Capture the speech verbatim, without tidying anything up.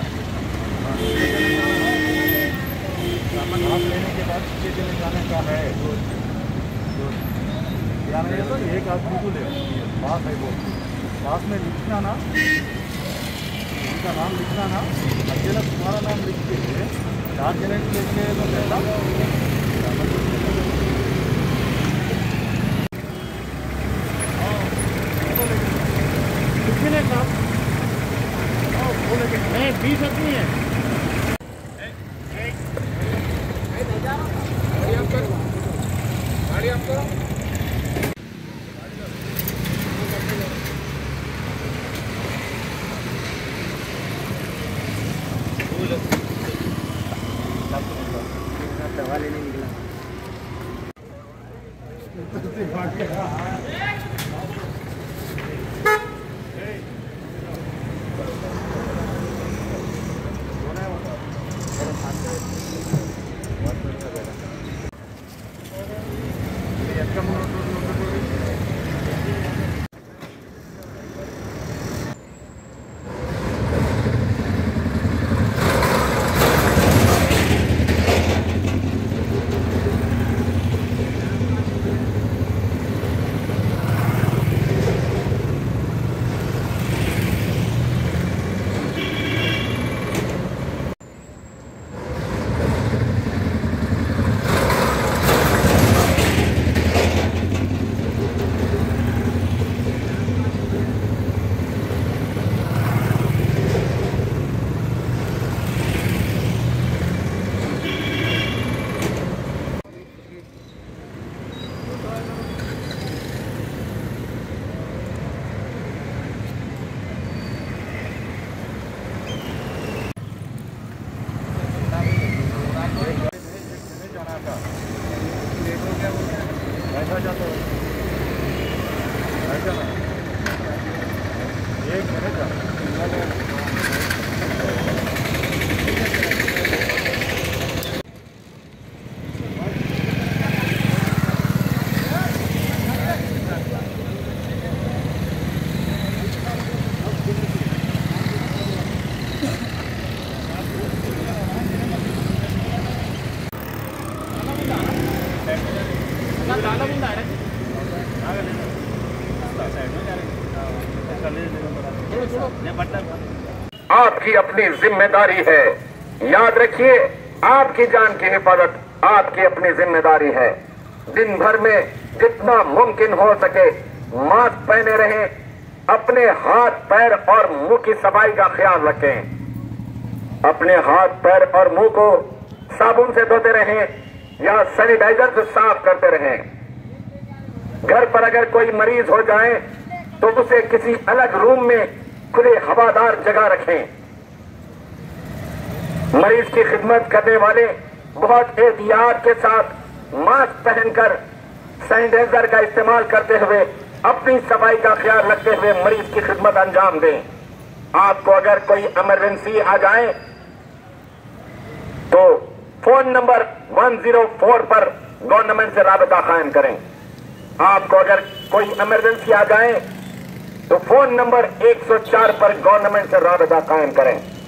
आप लेने के बाद छः दिन जाने का है तो क्या नहीं है तो एक आदमी को ले पास है वो पास में लिखना ना, उनका नाम लिखना ना, अकेला तुम्हारा नाम लिख के चार जने को लेके तो लेना कितने का नहीं बीस आदमी है। गाड़ी आपको दवा लेने निकला ऐसा जाता है ऐसा ना एक मिनट आपकी अपनी जिम्मेदारी है। याद रखिए, आपकी जान की हिफाजत आपकी अपनी जिम्मेदारी है। दिन भर में जितना मुमकिन हो सके मास्क पहने रहें, अपने हाथ पैर और मुंह की सफाई का ख्याल रखें। अपने हाथ पैर और मुंह को साबुन से धोते रहें या सैनिटाइजर से साफ करते रहें। घर पर अगर कोई मरीज हो जाए तो उसे किसी अलग रूम में खुले हवादार जगह रखें। मरीज की खिदमत करने वाले बहुत एहतियात के साथ मास्क पहनकर सैनिटाइजर का इस्तेमाल करते हुए अपनी सफाई का ख्याल रखते हुए मरीज की खिदमत अंजाम दें। आपको अगर कोई इमरजेंसी आ जाए तो फोन नंबर एक सौ चार पर गवर्नमेंट से राबता कायम करें। आपको अगर कोई इमरजेंसी आ जाए तो फोन नंबर एक सौ चार पर गवर्नमेंट से राबता कायम करें।